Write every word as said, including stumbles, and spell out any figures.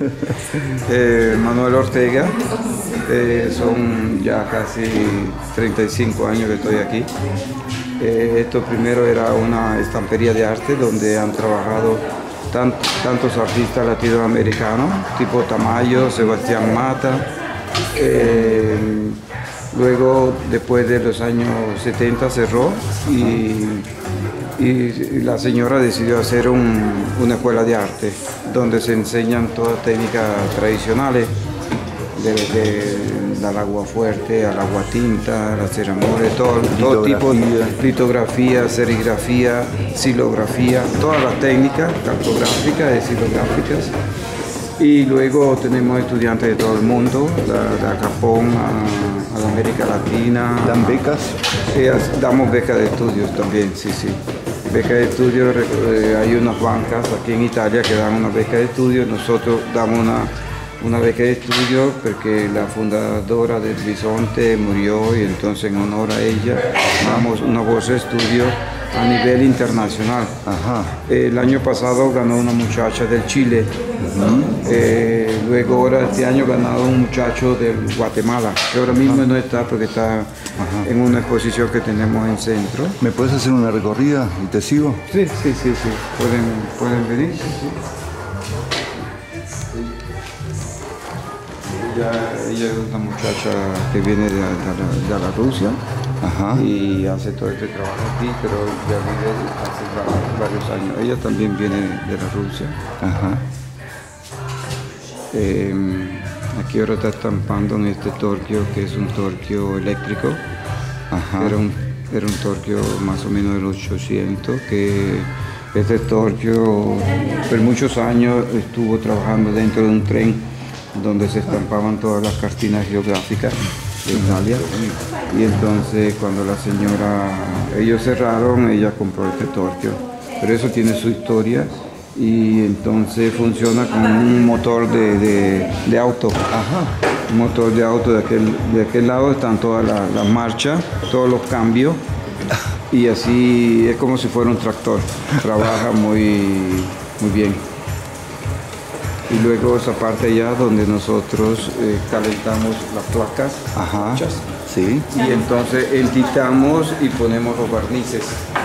eh, Manuel Ortega, eh, son ya casi treinta y cinco años que estoy aquí. Eh, esto primero era una estampería de arte donde han trabajado tant, tantos artistas latinoamericanos, tipo Tamayo, Sebastián Mata. Eh, luego, después de los años setenta, cerró y, y la señora decidió hacer un, una escuela de arte donde se enseñan todas técnicas tradicionales, de al agua fuerte, al agua tinta, al hacer amores, todo, todo tipo de litografía, serigrafía, silografía, todas las técnicas cartográficas y silográficas. Y luego tenemos estudiantes de todo el mundo, de, de Japón a, a la América Latina. ¿Dan becas? Eh, damos becas de estudios también, sí, sí. Becas de estudios, eh, hay unas bancas aquí en Italia que dan una beca de estudios, nosotros damos una una beca de estudio porque la fundadora del Bisonte murió y entonces en honor a ella damos una bolsa de estudio a nivel internacional. Ajá. El año pasado ganó una muchacha del Chile, uh-huh. eh, luego ahora este año ganado un muchacho del Guatemala, que ahora mismo uh-huh. no está porque está uh-huh. en una exposición que tenemos en centro. ¿Me puedes hacer una recorrida y te sigo? Sí, sí, sí, sí. Pueden, pueden venir. Sí. Ella, ella es una muchacha que viene de, de, de la Rusia. Ajá. Y hace todo este trabajo aquí, pero ya vive hace varios años. Ella también viene de la Rusia. Ajá. Eh, aquí ahora está estampando en este torquio, que es un torquio eléctrico. Ajá. Era un, era un torquio más o menos del ochocientos, que este torquio por muchos años estuvo trabajando dentro de un tren donde se estampaban todas las cartinas geográficas de Italia. Y entonces cuando la señora, ellos cerraron, ella compró este torquio. Pero eso tiene su historia y entonces funciona con un motor de, de, de auto. Ajá. Un motor de auto, de aquel, de aquel lado están todas las la marchas, todos los cambios. Y así es como si fuera un tractor. Trabaja muy, muy bien. Y luego esa parte allá donde nosotros eh, calentamos las placas. Ajá. Muchas. Sí. Y entonces entitamos y ponemos los barnices.